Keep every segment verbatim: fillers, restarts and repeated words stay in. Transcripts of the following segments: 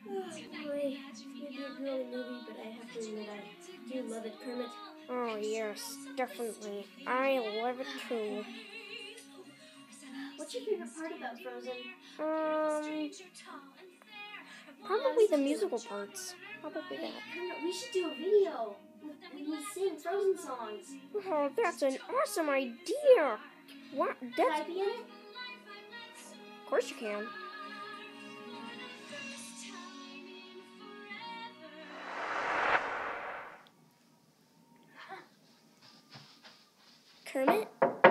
Boy, maybe a girly movie, but I have to admit I do love it, Kermit. Oh yes, definitely. I love it too. What's your favorite part about Frozen? Um, probably the musical parts. Probably that. Kermit, we should do a video when we sing Frozen songs. Oh, that's an awesome idea. What? Can That's... I be in it? Of course you can. Kermit?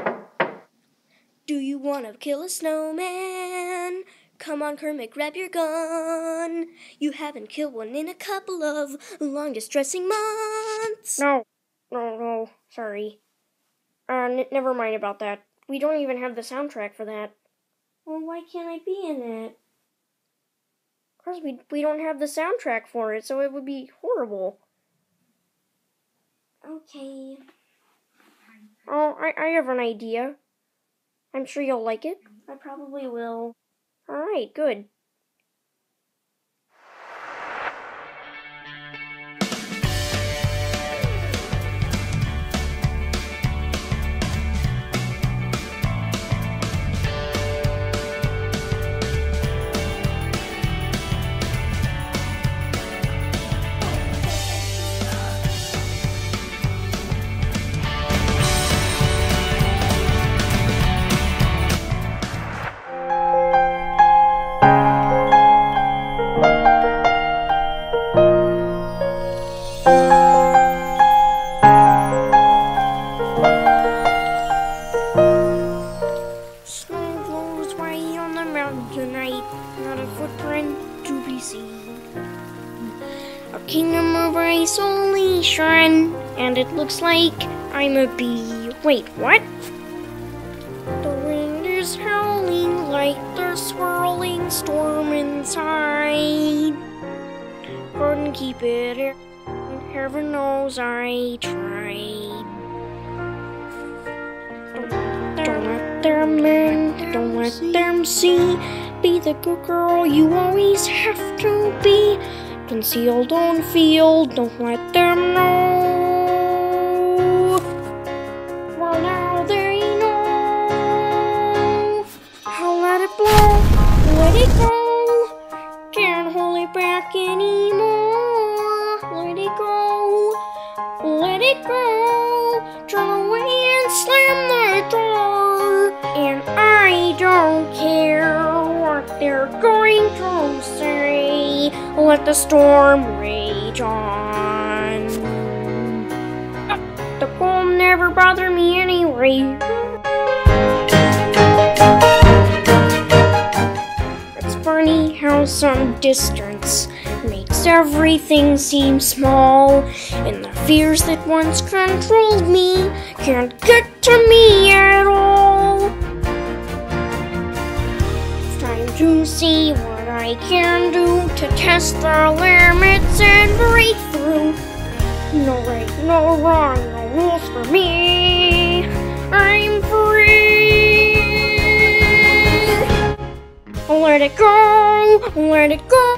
Do you want to kill a snowman? Come on, Kermit, grab your gun. You haven't killed one in a couple of long distressing months. No, no, no, sorry. Uh, n- never mind about that. We don't even have the soundtrack for that. Well, why can't I be in it? Because we, we don't have the soundtrack for it, so it would be horrible. Okay. Oh, I, I have an idea. I'm sure you'll like it. I probably will. Alright, good. Snow glows white on the mountain tonight, not a footprint to be seen. A kingdom of isolation, and it looks like I'm a bee. Wait, what? The wind is howling like the swirling storm inside. Couldn't keep it in, heaven knows I tried. Don't let them in, don't let them see. Be the good girl you always have to be. Conceal, don't feel, don't let them know. Well, now they know. I'll let it blow, let it go. Can't hold it back anymore. Let it go, let it go. Turn away and slam the door. And I don't care what they're going to say. Let the storm rage on. The poem never bothered me anyway. It's funny how some distance makes everything seem small, and the fears that once controlled me can't get to me at all. It's time to see what I can do to test the limits and break through. No right, no wrong, no rules for me. I'm free. Let it go, let it go.